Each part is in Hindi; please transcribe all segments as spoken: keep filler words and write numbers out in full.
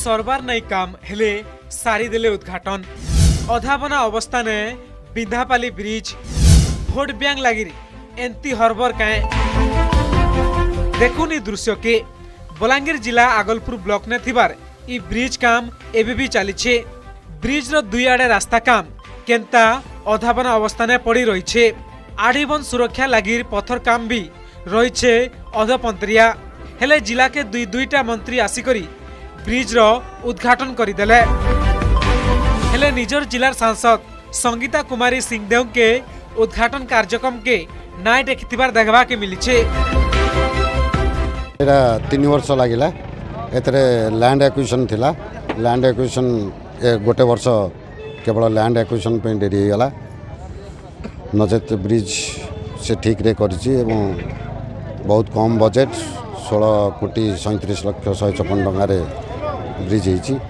सरबार नहीं काम हेले सारी देले उद्घाटन अधाबना अवस्था ने बिंधापाली ब्रिज भोट बैंक लगी एंती हरबर काए देखुनी दृश्य के बलांगीर जिला आगलपुर ब्लॉक ने थिबार ई ब्रिज काम एबे भी चली ब्रिज रो दुई आड़े रास्ता काम केंता अधाबना अवस्था ने पड़ी रही छे आड़ीबन सुरक्षा लगी पत्थर काम भी रही छे अधपंतरिया हेले जिला के दुई दुईटा मंत्री आसिकरी ब्रिज रो उद्घाटन करदेले हेले निजर जिलार सांसद संगीता कुमारी सिंहदेव के उद्घाटन कार्यक्रम के नाय देखिथिबार देखबा के मिली छे। एरा तीन वर्ष लागिला एतरे लैंड एक्विजिशन थिला लैंड एक्विजिशन गोटे वर्ष केवल लैंड एक्विजिशन पे डेरी गला नचेत ब्रिज से ठीक रे करिछि एवं बहुत कम बजेट सोलह कोटी सैंतीस लक्ष शहे चौपन टकर ब्रिज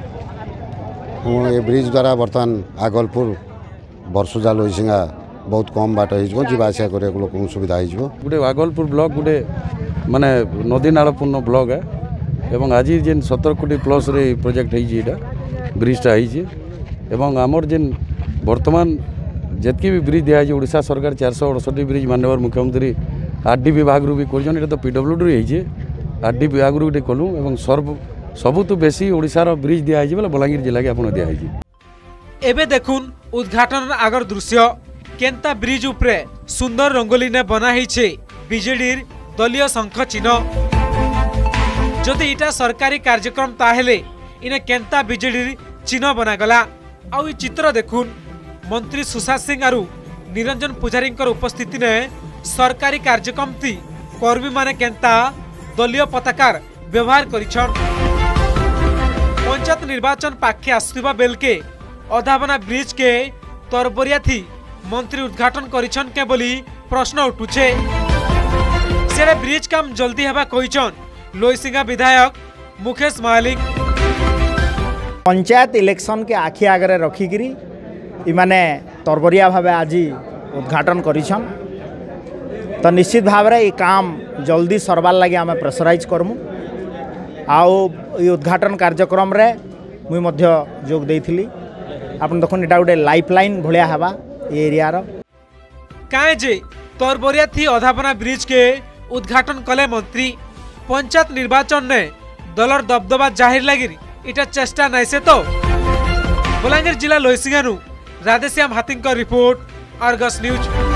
ये ब्रिज द्वारा बर्तमान आगलपुर बरसुजा लोईसिंगा बहुत कम बाट हो जावासिया करने लोक सुविधा हो गोटे आगलपुर ब्लॉक गोटे माने नदी नालपूर्ण ब्लॉक है एवं आज जेन सतर कोटी प्लस रे प्रोजेक्ट है ब्रिजटा एवं आमर जेन बर्तमान जितकी भी ब्रिज दिखाई ओडिशा सरकार चार सौ अड़सठी ब्रिज माननीय मुख्यमंत्री आरडी विभाग रू भी कर तो पीडब्ल्यूडी रही आरडी विभाग रू कलु एवं सर्व सबुत बेसी ओडिशार ब्रिज दिखाई बोले बलांगीर जिला के आपन दिखाई एबे देखुन उद्घाटन आगर दृश्य केंता ब्रिज उपरे सुंदर रंगोली ने बना है बीजेडी दलीय शंख चिन्ह जदि इटा सरकारी कार्यक्रम ताहेले इने केंता बीजेडी चिन्ह बनागला आउ ई चित्र देखुन मंत्री सुशांत सिंह आरु निरंजन पुजारी उपस्थिति ने सरकारी कार्यक्रम थी कर्मी माने केंता दलीय पताकार व्यवहार करिछन पंचायत निर्वाचन पाखे आसुवा बेल के अधाबना ब्रिज के तरबरिया थी मंत्री उद्घाटन करिछन के बोली प्रश्न उठुछे सेरे ब्रिज काम जल्दी हेबा कहिछन लोईसिंगा विधायक मुकेश मालिक पंचायत इलेक्शन के आखि आगे रखिकी इमाने तरबरिया भाव आज उद्घाटन करिछन तो निश्चित भाव में ये काम जल्दी सरबार लगे आम प्रेसराइज करमु आओ ये उद्घाटन कार्यक्रम रे मुई मध्य जोग देइथिली आपन देखुन एटा गोटे लाइफलाइन भलिया हवा ये एरिया रो काहे जे तरबरिया थी अधाबना ब्रिज के उद्घाटन कले मंत्री पंचायत निर्वाचन ने दलर दबदबा जाहिर लगी इटा चेष्टा नहीं से तो बलांगीर जिला लोईसिंगानु राधेश्याम हाथी रिपोर्ट आर्गस न्यूज।